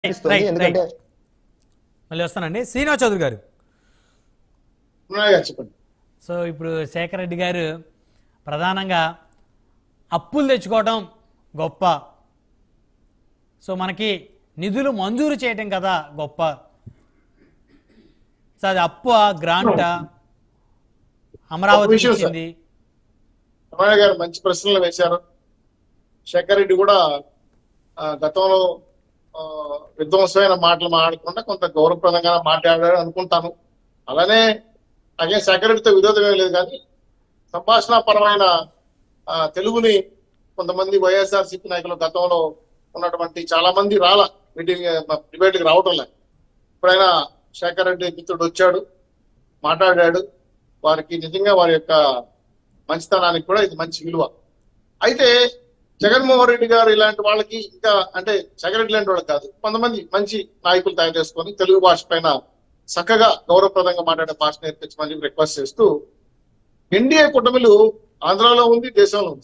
Right ఎందుకంటే right మళ్ళీ వస్తానండి. శ్రీనివాస్ చౌదరి గారు, చెప్పండి. సో ఇప్పుడు శేఖర్ రెడ్డి గారు ప్రధానంగా అప్పులు తెచ్చుకోవడం గొప్ప, సో మనకి నిధులు మంజూరు చేయటం కదా గొప్ప. సో అది అప్పు గ్రాంటా, అమరావతి విషయం సార్, ఇచ్చింది. రమణ గారు మంచి ప్రశ్నలు వేశారు. శేఖర్ రెడ్డి కూడా గతంలో విధ్వంసమైన మాటలు మాట్లాడకుండా కొంత గౌరవప్రదంగా మాట్లాడారు అనుకుంటాను. అలానే అలాగే శేఖర్ రెడ్డితో విరోధం ఏం లేదు, కానీ సంభాషణాపరమైన తెలుగుని కొంతమంది వైఎస్ఆర్సీపీ నాయకులు గతంలో ఉన్నటువంటి చాలా మంది మీటింగ్ డిబేట్కి రావటం లేదు. ఇప్పుడైనా శేఖర్ రెడ్డి మిత్రుడు వచ్చాడు, మాట్లాడాడు. వారికి నిజంగా వారి యొక్క మంచితనానికి కూడా ఇది మంచి విలువ. అయితే జగన్మోహన్ రెడ్డి గారు ఇలాంటి వాళ్ళకి ఇంకా అంటే శేఖర్ రెడ్డి లాంటి వాళ్ళకి కాదు, కొంతమంది మంచి నాయకులు తయారు చేసుకొని తెలుగు భాష పైన చక్కగా గౌరవప్రదంగా మాట్లాడే భాష నేర్పించమని రిక్వెస్ట్ చేస్తూ, ఎన్డీఏ కూటమిలు ఆంధ్రాలో ఉంది, దేశంలో ఉంది.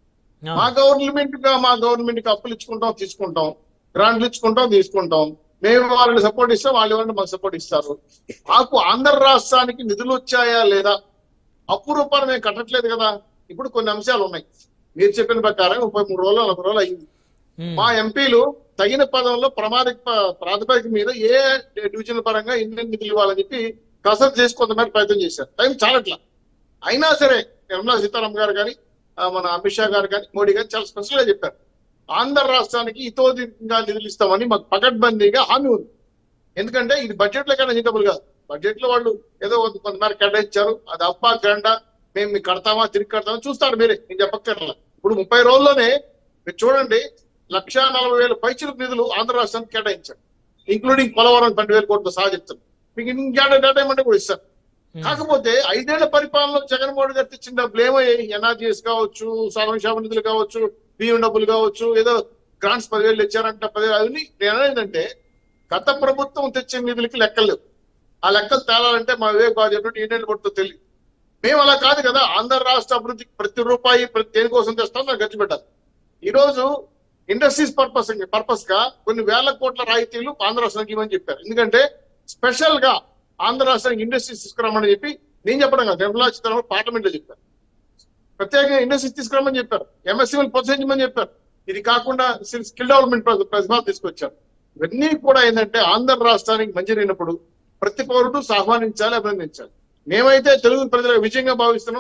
మా గవర్నమెంట్ కి అప్పులు ఇచ్చుకుంటాం, తీసుకుంటాం, గ్రాంట్లు ఇచ్చుకుంటాం, తీసుకుంటాం. మేము వాళ్ళని సపోర్ట్ ఇస్తాం, వాళ్ళు ఎవరైనా మాకు సపోర్ట్ ఇస్తారు. మాకు ఆంధ్ర రాష్ట్రానికి నిధులు వచ్చాయా లేదా, అప్పు రూపాయలు మేము కట్టట్లేదు కదా. ఇప్పుడు కొన్ని అంశాలు ఉన్నాయి. మీరు చెప్పిన ప్రకారం 33 రోజులు 40 రోజులు అయింది. మా ఎంపీలు తగిన పదంలో ప్రాతిపదిక మీద ఏ డివిజన్ పరంగా ఎన్ని నిధులు ఇవ్వాలని చెప్పి కసరత్తు చేసి కొంతమంది ప్రయత్నం చేశారు. టైం చాలట్లా. అయినా సరే నిర్మలా సీతారామన్ గారు కానీ, మన అమిత్ షా గారు కానీ, మోడీ గారు చాలా స్పెషల్ గా చెప్పారు, ఆంధ్ర రాష్ట్రానికి ఇతోధికంగా నిధులు ఇస్తామని మాకు పకడ్బందీగా హామీ ఉంది. ఎందుకంటే ఇది బడ్జెట్ లో కన్నా జింటబుల్ కాదు. బడ్జెట్ లో వాళ్ళు ఏదో కొంతమేర కేటాయించారు, అది అప్పా గ్రాండా, మేము మీకు కడతామా తిరిగి కడతామా చూస్తారు మీరే, నేను చెప్పక్కర్లా. ఇప్పుడు 30 రోజుల్లోనే మీరు చూడండి, 1,40,000 పైచిలకు నిధులు ఆంధ్ర రాష్ట్రానికి కేటాయించారు, ఇంక్లూడింగ్ పోలవరం 12,000 కోట్లతో సహా చెప్తారు. మీకు ఇంకేటా డేటా ఇవ్వమంటే కూడా ఇస్తారు. కాకపోతే 5 ఏళ్ల పరిపాలనలో జగన్మోహన్ గారు తెచ్చిన డబ్బులు ఏమయ్యాయి? ఎన్ఆర్జీఎస్ కావచ్చు, సాధన నిధులు కావచ్చు, బియ్యం డబ్బులు కావచ్చు, ఏదో గ్రాంట్స్ 10,000 ఇచ్చారంట, 10,000. అవన్నీ నేనేంటంటే గత ప్రభుత్వం తెచ్చిన నిధులకి లెక్కలు. ఆ లెక్కలు తేలాలంటే మా వివేక్ బాబు చెప్పినట్టు ఎన్నేళ్ళు పడుతుందో తెలియదు. మేము అలా కాదు కదా, ఆంధ్ర రాష్ట్ర అభివృద్ధికి ప్రతి రూపాయి దేనికోసం తెస్తాం నాకు ఖర్చు పెట్టాలి. ఈ రోజు ఇండస్ట్రీస్ పర్పస్ గా కొన్ని వేల కోట్ల రాయితీలు ఆంధ్ర రాష్ట్రానికి ఇవ్వని చెప్పారు. ఎందుకంటే స్పెషల్ గా ఆంధ్ర రాష్ట్రానికి ఇండస్ట్రీస్ తీసుకురామని చెప్పి నేను చెప్పడం కాదు, నిర్మలా సీతారామన్ పార్లమెంట్ లో చెప్పారు. ప్రత్యేకంగా ఇండస్ట్రీస్ తీసుకురామని చెప్పారు, ఎంఎస్సీలు ప్రోత్సహించమని చెప్పారు. ఇది కాకుండా స్కిల్ డెవలప్మెంట్ ప్రతిభాలు తీసుకొచ్చారు. ఇవన్నీ కూడా ఏంటంటే ఆంధ్ర రాష్ట్రానికి మంచి జరిగినప్పుడు ప్రతి పౌరుడు ఆహ్వానించాలి, అభినందించాలి. మేమైతే తెలుగు ప్రజలకు విజయంగా భావిస్తున్నాం.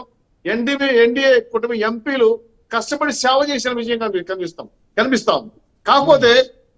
ఎన్డీఏ కుటుంబ ఎంపీలు కష్టపడి సేవ చేసిన విజయంగా కనిపిస్తాం. కాకపోతే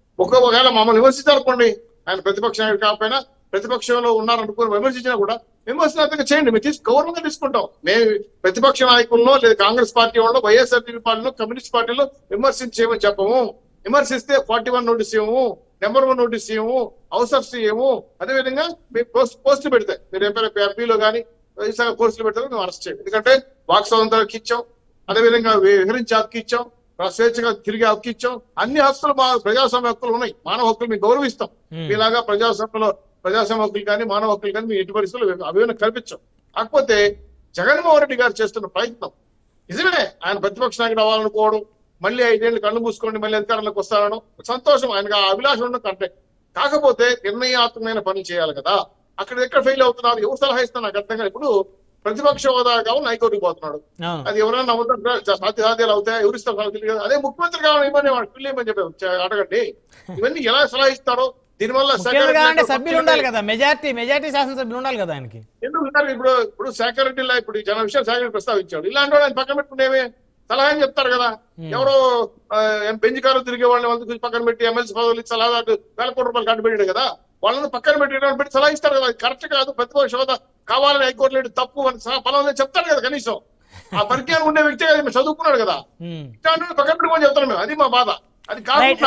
ఒకవేళ మమ్మల్ని విమర్శించాలనుకోండి, ఆయన ప్రతిపక్ష నాయకుడు కాకపోయినా ప్రతిపక్షంలో ఉన్నారనుకుని విమర్శించినా కూడా విమర్శనాత్మకంగా చేయండి, మేము గౌరవంగా తీసుకుంటాం. మేము ప్రతిపక్ష నాయకుల్లో లేదా కాంగ్రెస్ పార్టీ వాళ్ళు, వైఎస్ఆర్సీపీ పార్టీలో, కమ్యూనిస్ట్ పార్టీలో విమర్శించేమని చెప్పము. విమర్శిస్తే 41 నోటీస్ ఇవ్వము, నెంబర్ 1 నోటీస్ ఇవ్వము, హౌస్ ఆఫ్ ఇవ్వము. అదేవిధంగా మేము పోస్టులు పెడితే మీరు ఎంపీలో కానీ పోస్టులు పెడతారు, మేము అరెస్ట్ చేయం. ఎందుకంటే వాక్ స్వాతంత్రానికి ఇచ్చాం, అదేవిధంగా విహరించే హక్కు ఇచ్చాం, స్వేచ్ఛగా తిరిగే హక్కు ఇచ్చాం. అన్ని హక్కులు మా ప్రజాస్వామ్య హక్కులు ఉన్నాయి, మానవ హక్కులు మేము గౌరవిస్తాం. మీలాగా ప్రజాస్వామ్య హక్కులు కానీ మానవ హక్కులు కానీ మేము ఎట్టి పరిస్థితుల్లో అభివృద్ధి కల్పించాం. కాకపోతే జగన్మోహన్ రెడ్డి గారు చేస్తున్న ప్రయత్నం నిజమే, ఆయన ప్రతిపక్ష నాయకుడు అవ్వాలనుకోవడం, మళ్ళీ 5 ఏళ్ళు కళ్ళు మూసుకోండి మళ్ళీ అధికారంలోకి వస్తారనడం సంతోషం, ఆయనకు ఆ అభిలాష ఉండడం కంటే. కాకపోతే నిర్ణయాత్మకమైన పనులు చేయాలి కదా. అక్కడ ఎక్కడ ఫెయిల్ అవుతున్నారు, ఎవరు సలహా ఇస్తున్నారు నాకు అర్థం కాదు. ఇప్పుడు ప్రతిపక్ష హోదా కావాలి హైకోర్టుకు పోతున్నాడు, అది ఎవరైనా నమ్ముతారు, సాధ్యాలు అవుతాయి, ఎవరిస్తారు తెలియదు. అదే ముఖ్యమంత్రి కావాలి ఇవ్వని వాడు పిల్లి ఏమని చెప్పి అడగండి. ఇవన్నీ ఎలా సలహా ఇస్తారో దీనివల్ల సభ్యులు ఉండాలి కదా, మెజారిటీ శాసనసభ్యులు ఉండాలి కదా ఆయనకి. ఎందుకు ఇప్పుడు శేఖర్ రెడ్డి ఇప్పుడు జన విషయం శేఖర్ రెడ్డి ప్రస్తావించాడు. ఇలాంటి వాళ్ళు ఆయన పక్కన పెట్టుకునేవే సలహా అని చెప్తారు కదా. ఎవరో బెంచ్ కారు తిరిగే వాళ్ళని వాళ్ళకి పక్కన పెట్టి ఎమ్మెల్సీ పదవులు సలహా 1,000 కోట్ల రూపాయలు కట్టుబెట్టాడు కదా, వాళ్ళని పక్కన పెట్టి సలహా ఇస్తారు కదా. కరెక్ట్ కాదు, ప్రతిపక్ష హోదా కావాలని హైకోర్టు తప్పు అని పలానా చెప్తారు కదా. కనీసం ఆ పరిజ్ఞానం ఉండే వ్యక్తి కదా, చదువుకున్నాడు కదా, పక్కన పెట్టుకొని చెప్తాను మేము. అది మా బాధ. అది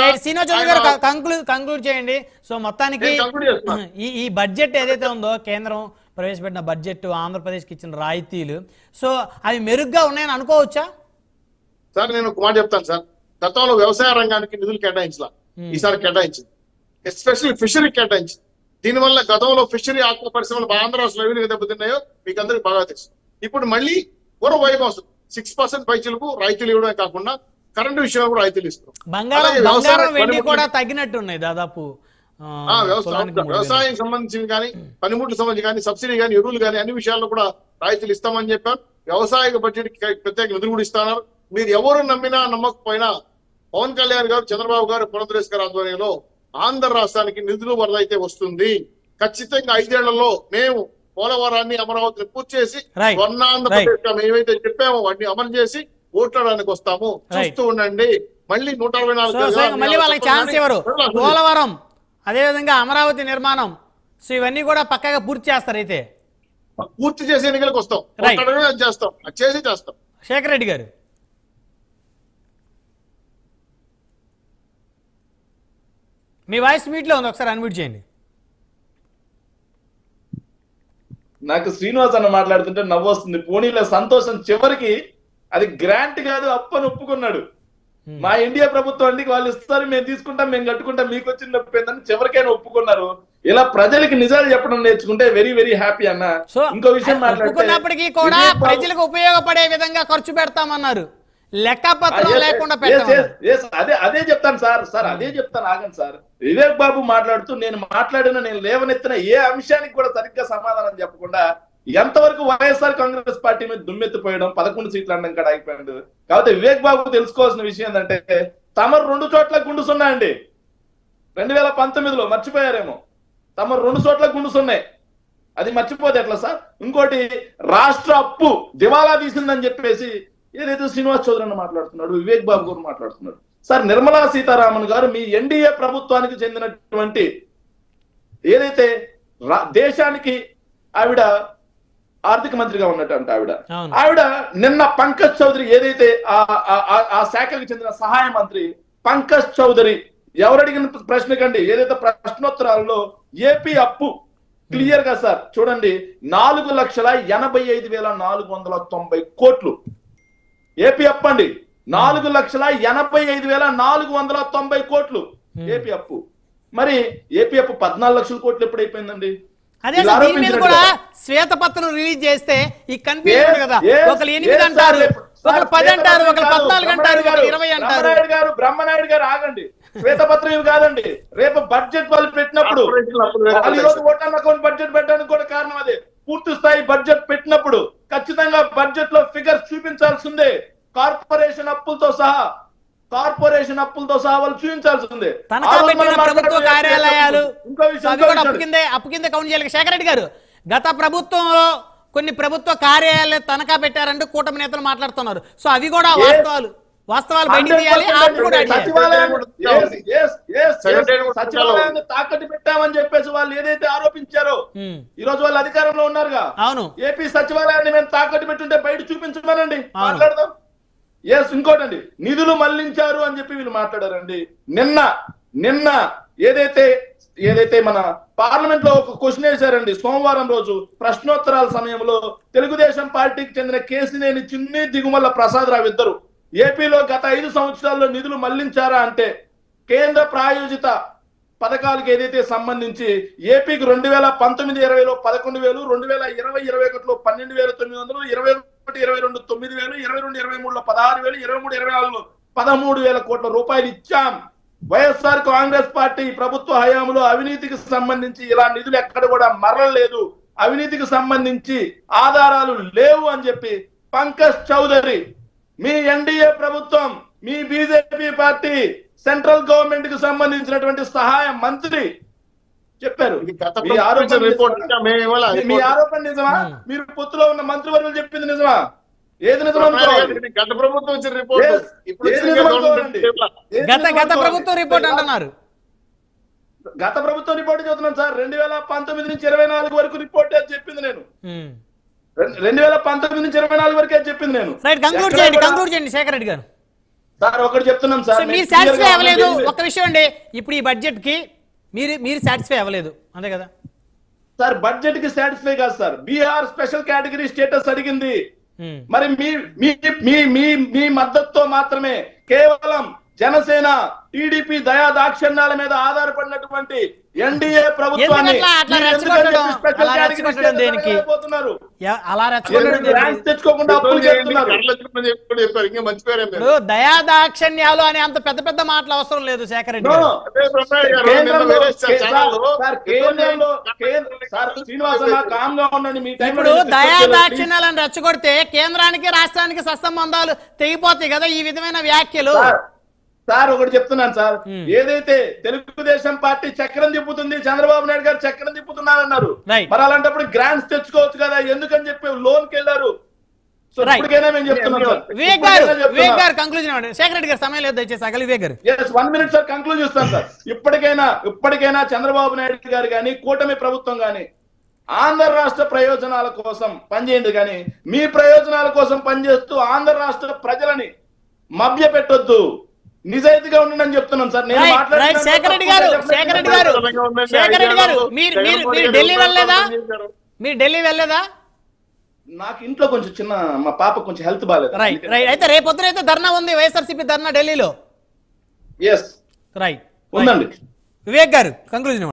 కంక్లూడ్ చేయండి. సో మొత్తానికి ఈ బడ్జెట్ ఏదైతే ఉందో, కేంద్రం ప్రవేశపెట్టిన బడ్జెట్, ఆంధ్రప్రదేశ్కి ఇచ్చిన రాయితీలు, సో అవి మెరుగ్గా ఉన్నాయని అనుకోవచ్చా? సార్ నేను ఒక మాట చెప్తాను సార్. గతంలో వ్యవసాయ రంగానికి నిధులు కేటాయించాల, ఈసారి కేటాయించింది. ఎస్పెషల్లీ ఫిషరీ కేటాయించింది. దీనివల్ల గతంలో ఫిషరీ ఆక్వా పరిశ్రమలు ఆంధ్ర రాష్ట్రంలో ఏ విధంగా దెబ్బతిన్నాయో మీకు అందరికి బాగా తెలుసు. ఇప్పుడు మళ్ళీ పూర్వ వైభవం 6% పైచలకు రాయితీలు ఇవ్వడమే కాకుండా కరెంటు విషయంలో కూడా రాయితీలు ఇస్తున్నాం. బంగారం వెండి కూడా తగ్గినట్టున్నాయి దాదాపు. వ్యవసాయం సంబంధించింది కానీ, పనిముట్లు సంబంధించి కానీ, సబ్సిడీ కానీ, ఎరువులు కానీ, అన్ని విషయాల్లో కూడా రాయితీలు ఇస్తామని చెప్పారు. వ్యవసాయ బడ్జెట్ ప్రత్యేక నిధులు కూడా ఇస్తున్నారు. మీరు ఎవరు నమ్మినా నమ్మకపోయినా పవన్ కళ్యాణ్ గారు, చంద్రబాబు గారు, పురంధరేష్ గారి ఆధ్వర్యంలో ఆంధ్ర రాష్ట్రానికి నిధులు వరద అయితే వస్తుంది. ఖచ్చితంగా 5 ఏళ్లలో మేము పోలవరాన్ని, అమరావతిని పూర్తి చేసి స్వర్ణాంధ్రప్రదేశ్ ఏవైతే చెప్పామో వాటిని అమలు చేసి ఓట్లాడడానికి వస్తాము. చూస్తూ ఉండండి. మళ్ళీ 124 మళ్ళీ వాళ్ళకి ఛాన్స్ ఇవ్వరు. పోలవరం అదేవిధంగా అమరావతి నిర్మాణం, సో ఇవన్నీ కూడా పక్కగా పూర్తి చేస్తారు. అయితే పూర్తి చేసి ఎన్నికలకు వస్తాం, చేస్తాం, చేస్తాం. శేఖర్ రెడ్డి గారు, మీ వాయిస్ మీట్లో ఉంది, ఒకసారి అన్మ్యూట్ చేయండి. నాకు శ్రీనివాస్ అన్న మాట్లాడుతుంటే నవ్వు వస్తుంది. పోనీలో సంతోషం. చివరికి అది గ్రాంట్ కాదు, అప్పని ఒప్పుకున్నాడు. మా ఇండియా ప్రభుత్వం అండి, వాళ్ళు ఇస్తారు, మేము తీసుకుంటాం, మేము కట్టుకుంటాం, మీకు వచ్చిన నొప్పి ఏందని చివరికైనా ఒప్పుకున్నారు. ఇలా ప్రజలకి నిజాలు చెప్పడం నేర్చుకుంటే వెరీ వెరీ హ్యాపీ అన్న. ఇంకో విషయం మాట్లాడుకున్నప్పటికీ కూడా ప్రజలకు ఉపయోగపడే విధంగా ఖర్చు పెడతామన్నారు, లెక్కపత్రం లేకుండా అదే చెప్తాను సార్ అదే చెప్తాను. ఆగండి సార్. వివేక్ బాబు మాట్లాడుతూ నేను లేవనెత్తిన ఏ అంశానికి కూడా సరిగ్గా సమాధానం చెప్పకుండా ఎంతవరకు వైఎస్ఆర్ కాంగ్రెస్ పార్టీ మీద దుమ్మెత్తిపోయడం, 11 సీట్లు అనడం కూడా అయిపోయాడు. కాబట్టి వివేక్ బాబు తెలుసుకోవాల్సిన విషయం ఏంటంటే, తమరు 2 చోట్ల గుండు సున్నా అండి. 2019లో మర్చిపోయారేమో, తమరు 2 చోట్ల గుండు సున్నాయి. అది మర్చిపోతే ఎట్లా సార్? ఇంకోటి, రాష్ట్ర అప్పు దివాలా తీసిందని చెప్పేసి ఏదైతే శ్రీనివాస్ చౌదరి అన్న మాట్లాడుతున్నాడు, వివేక్ బాబు గారు మాట్లాడుతున్నాడు. సార్, నిర్మలా సీతారామన్ గారు మీ ఎన్డీఏ ప్రభుత్వానికి చెందినటువంటి ఏదైతే దేశానికి ఆవిడ ఆర్థిక మంత్రిగా ఉన్నటువంటి ఆవిడ నిన్న పంకజ్ చౌదరి ఏదైతే ఆ శాఖకు చెందిన సహాయ మంత్రి పంకజ్ చౌదరి ఎవరు అడిగిన ప్రశ్నకండి ఏదైతే ప్రశ్నోత్తరాల్లో ఏపీ అప్పు క్లియర్ గా సార్ చూడండి, 4,85,490 కోట్లు ఏపీ అప్పు అండి. 4,85,490 కోట్లు ఏపీ అప్పు. మరి ఏపీ అప్పు 14 లక్షల కోట్లు ఎప్పుడైపోయిందండి? అదే దీని మీద కూడా శ్వేతపత్రం రిలీజ్ చేస్తే ఈ కన్ఫ్యూజన్ కదా, ఒకరు 8 అంటారు, ఒకరు 10 అంటారు, ఒకరు 14 అంటారు, ఒకరు 20 అంటారు. బ్రహ్మనాయుడు గారు ఆగండి, శ్వేతపత్రం ఇవి కాదండి. రేపు బడ్జెట్ వాళ్ళు పెట్టినప్పుడు ఓటాన్ అకౌంట్ బడ్జెట్ పెట్టడానికి కూడా కారణం అదే. పూర్తి స్థాయి బడ్జెట్ పెట్టినప్పుడు ఖచ్చితంగా బడ్జెట్ లో ఫిగర్స్ చూపించాల్సిందే. కార్పొరేషన్ అప్పులతో సహా వాళ్ళు చూపించాల్సిందే. ప్రభుత్వ కార్యాలయాలు అప్పు కింద కౌంట్ చేయాలి. శేఖర్ రెడ్డి గారు, గత ప్రభుత్వంలో కొన్ని ప్రభుత్వ కార్యాలయాలు తనఖా పెట్టారంటూ కూటమి నేతలు మాట్లాడుతున్నారు. సో అవి కూడా వాస్తవాలు బయటికి తీయాలి. సచివాలయాన్ని తాకట్టు పెట్టామని చెప్పేసి వాళ్ళు ఏదైతే ఆరోపించారో ఈ రోజు వాళ్ళు అధికారంలో ఉన్నారుగా. అవును, ఏపీ సచివాలయాన్ని మేము తాకట్టు పెట్టుంటే బయట చూపించమనండి, మాట్లాడదాం. ఇంకోటండి, నిధులు మళ్లించారు అని చెప్పి వీళ్ళు మాట్లాడారండి. నిన్న ఏదైతే మన పార్లమెంట్ లో ఒక క్వశ్చన్ వేశారండి సోమవారం రోజు ప్రశ్నోత్తరాల సమయంలో. తెలుగుదేశం పార్టీకి చెందిన కేసినేని చిన్ని, దిగుమల్ల ప్రసాద్ రావు ఇద్దరు ఏపీలో గత 5 సంవత్సరాల్లో నిధులు మళ్లించారా అంటే, కేంద్ర ప్రాయోజిత పథకాలకు ఏదైతే సంబంధించి ఏపీకి 2019-20లో 11,000, 2020-21లో 12,900, 21-22 9,000, 22-23లో 16,000, 23-24లో 13,000 కోట్ల రూపాయలు ఇచ్చాం. వైఎస్ఆర్ కాంగ్రెస్ పార్టీ ప్రభుత్వ హయాంలో అవినీతికి సంబంధించి ఇలా నిధులు ఎక్కడ కూడా మరలలేదు, అవినీతికి సంబంధించి ఆధారాలు లేవు అని చెప్పి పంకజ్ చౌదరి, మీ ఎన్డీఏ ప్రభుత్వం, మీ బీజేపీ పార్టీ సెంట్రల్ గవర్నమెంట్ కి సంబంధించినటువంటి సహాయ మంత్రి చెప్పారు. మీ ఆరోపణ నిజమా? మీరు పొత్తులో ఉన్న మంత్రివర్యులు చెప్పింది నిజమా? ఏది నిజమా? గత ప్రభుత్వం ఇచ్చిన రిపోర్ట్ గత ప్రభుత్వం రిపోర్ట్ అంటున్నారు. గత ప్రభుత్వం రిపోర్ట్ చదువుతున్నాను సార్. 2019 నుంచి 24 వరకు రిపోర్ట్ చెప్పింది నేను. 2019 నుంచి 24 వరకే చెప్పింది నేను. కంక్లూడ్ చేయండి శేఖర్ రెడ్డి గారు. సార్ ఒకటి చెప్తున్నాం సార్, మీరు సాటిస్ఫై అవ్వలేదు. ఒక విషయం అండి, ఇప్పుడు ఈ బడ్జెట్ కి మీరు సాటిస్ఫై అవ్వలేదు అంతే కదా సార్? బడ్జెట్ కి సాటిస్ఫై కాదు sir, Bihar special category status అడిగింది. మరి మీ మద్దతుతో మాత్రమే కేవలం జనసేన టీడీపీ దయా దాక్షిణ్యాల మీద ఆధారపడినటువంటి ఎన్డీఏ ప్రభుత్వాన్ని ఎందుకట్లా అట్లా మీరు రెచ్చగొట్టడం? ఎందుకని స్పెషల్ అలా కేటగిరీ రెచ్చగొట్టడం స్టేటస్ దేనికి? ఇవ్వలేకపోతున్నారు? అలా రెచ్చగొట్టడం దేనికి? గ్రాంట్స్ తెచ్చుకోకుండా అప్పులు చేస్తున్నారు. చెప్పారు ఇంకా మంచి పేరు ఏం లేదు. ఇప్పుడు దయాదాక్షణ్యాలు అని అంత పెద్ద పెద్ద మాటలు అవసరం లేదు శేఖర్ రెడ్డి గారు. అదే బ్రహ్మయ్య గారు నిన్న కేంద్రంలో వేరే ఛానల్లో సార్ శ్రీనివాస కామ్గా ఉండండి. మీ టైంలో ఇప్పుడు నేను discuss చేయలేదు. దయాదాక్షిణ్యాలను రెచ్చగొడితే కేంద్రానికి రాష్ట్రానికి సత్సంబంధాలు తెగిపోతాయి కదా ఈ విధమైన వ్యాఖ్యలు. సార్ ఒకటి చెప్తున్నాను సార్, ఏదైతే తెలుగుదేశం పార్టీ చక్రం తిప్పుతుంది, చంద్రబాబు నాయుడు గారు చక్రం తిప్పుతున్నారన్నారు. Right. మరి అలాంటప్పుడు గ్రాంట్స్ తెచ్చుకోవచ్చు కదా, ఎందుకని చెప్పి లోన్ కి వెళ్ళారు. So Right. ఇప్పటికైనా మేము చెప్తున్నాం సార్. వివేక్ గారు కంక్లూజన్ ఇవ్వండి. శేఖర్ రెడ్డి గారు సమయం లేదు దయచేసి అగలి వివేక్ గారు. 1 minute సార్ కంక్లూజ్ చేస్తాను సార్. ఇప్పటికైనా చంద్రబాబు నాయుడు గారు కానీ కూటమి ప్రభుత్వం కానీ ఆంధ్ర రాష్ట్ర ప్రయోజనాల కోసం పనిచేయండి, కానీ మీ ప్రయోజనాల కోసం పనిచేస్తూ ఆంధ్ర రాష్ట్ర ప్రజలని మభ్య పెట్టొద్దు, నిజాయితీగా ఉండండి అని చెప్తున్నాను సార్. నేను రైట్ శేఖర్ రెడ్డి గారు మీరు ఢిల్లీ వెళ్ళలేదా? మీరు ఢిల్లీ వెళ్ళలేదా? నాకు ఇంట్లో కొంచెం చిన్న, మా పాప కొంచెం హెల్త్ బాగాలేదు. రైట్ అయితే రేపొద్దున అయితే ధర్నా ఉంది, వైఎస్ఆర్సీపీ ధర్నా ఢిల్లీలో. ఎస్ రైట్ ఉందండి. వివేక్ గారు కంక్లూజన్